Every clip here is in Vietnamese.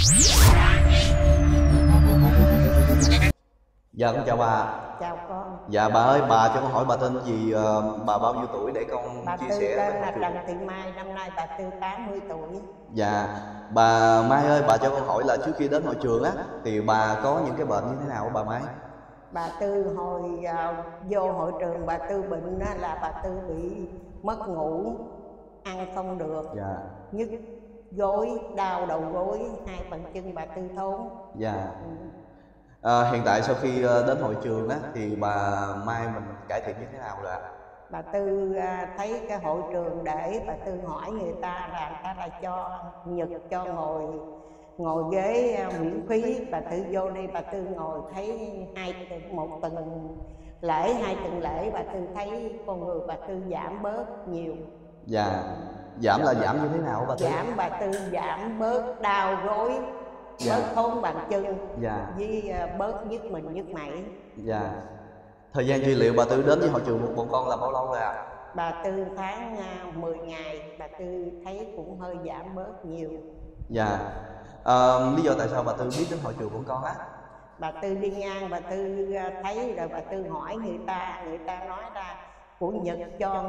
Dạ con chào bà. Chào con. Dạ bà ơi, bà cho con hỏi bà tên gì, bà bao nhiêu tuổi để con Bà chia Tư sẻ tên với là mọi Trần người. Thị Mai, năm nay bà Tư 80 tuổi. Dạ bà Mai ơi, bà cho con hỏi là trước khi đến hội trường á thì bà có những cái bệnh như thế nào hả bà Mai? Bà Tư hồi vô hội trường bà Tư bệnh á, là bà Tư bị mất ngủ, ăn không được, Dạ. nhức gối, đau đầu gối, hai bàn chân bà Tư thốn. Dạ. Hiện tại sau khi đến hội trường á thì bà Mai mình cải thiện như thế nào rồi ạ? Bà Tư thấy cái hội trường để bà Tư hỏi người ta là cho Nhật cho ngồi ghế miễn phí. Bà Tư vô đây bà Tư ngồi thấy một tuần lễ, 2 tuần lễ bà Tư thấy con người bà Tư giảm bớt nhiều. Dạ. Giảm là giảm như thế nào bà Tư? Giảm bà Tư giảm bớt đau gối, Dạ. bớt thốn bàn chân. Dạ. Với bớt nhức mình nhức mẩy. Dạ. Thời gian trị liệu bà Tư đến với hội trường một bọn con là bao lâu rồi ạ? Bà Tư tháng 10 ngày, bà Tư thấy cũng hơi giảm bớt nhiều. Dạ. Lý do tại sao bà Tư biết đến hội trường của con á? Bà Tư đi ngang bà Tư thấy rồi bà Tư hỏi người ta nói ra của Nhật cho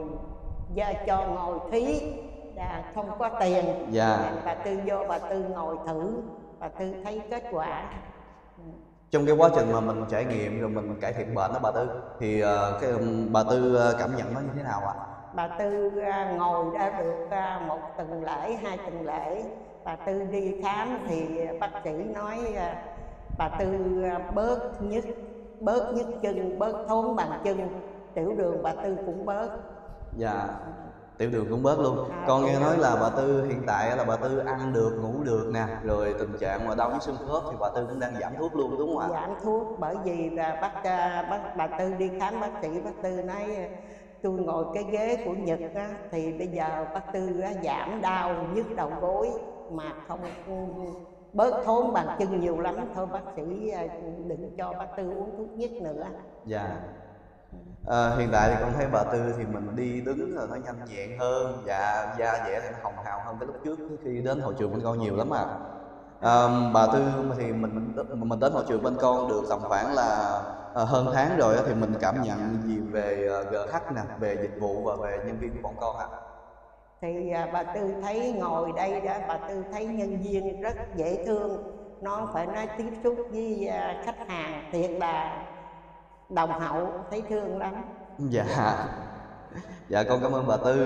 ngồi thí là không có tiền. Dạ. Nên bà Tư vô bà Tư ngồi thử, bà Tư thấy kết quả. Trong cái quá trình mà mình trải nghiệm rồi mình cải thiện bệnh đó bà Tư thì bà Tư cảm nhận nó như thế nào ạ? Bà Tư ngồi đã được 1 tuần lễ, 2 tuần lễ. Bà Tư đi khám thì bác sĩ nói bà Tư bớt nhức chân, bớt thốn bàn chân, tiểu đường bà Tư cũng bớt. Dạ. Tiểu đường cũng bớt luôn. Con nghe nói là bà Tư hiện tại là bà Tư ăn được, ngủ được nè, rồi tình trạng mà đau nhức xương khớp thì bà Tư cũng đang giảm thuốc luôn đúng không ạ? Giảm thuốc bởi vì là bà Tư đi khám bác sĩ, bác Tư nói tôi ngồi cái ghế của Nhật á, thì bây giờ bác Tư giảm đau nhức đầu gối mà không bớt thốn bàn chân nhiều lắm. Thôi bác sĩ đừng cho bác Tư uống thuốc nhức nữa. Dạ. Hiện tại thì con thấy bà Tư thì mình đi đứng rồi nó nhanh nhẹn hơn, dạ, da dẻ thì nó hồng hào hơn cái lúc trước khi đến hội trường bên con nhiều lắm ạ. Bà Tư thì mình đến hội trường bên con được tầm khoảng là hơn tháng rồi thì mình cảm nhận gì về GH nè, về dịch vụ và về nhân viên của bọn con ạ? Thì bà Tư thấy ngồi đây đó, bà Tư thấy nhân viên rất dễ thương, nó phải nói tiếp xúc với khách hàng thiệt là đồng hậu, thấy thương lắm. Dạ. Dạ con cảm ơn bà Tư.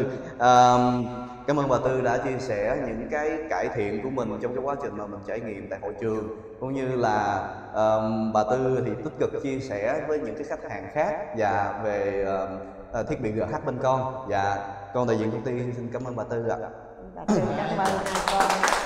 Cảm ơn bà Tư đã chia sẻ những cái cải thiện của mình trong cái quá trình mà mình trải nghiệm tại hội trường, cũng như là bà Tư thì tích cực chia sẻ với những cái khách hàng khác và về thiết bị GH bên con. Dạ, con đại diện công ty xin cảm ơn bà Tư ạ. Bà Tư cảm ơn hai con.